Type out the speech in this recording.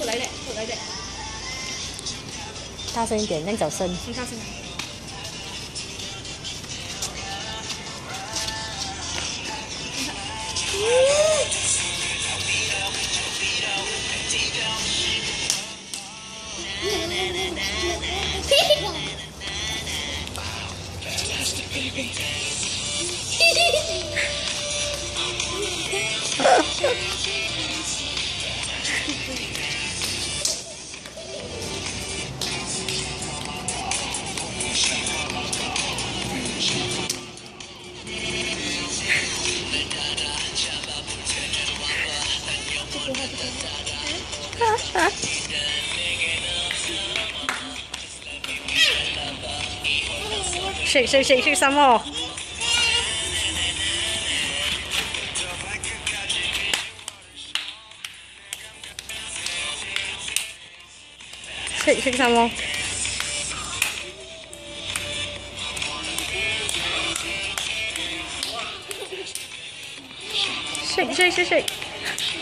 大声一点，那脚声。 你大声。shake some more. Shake some more. Shake.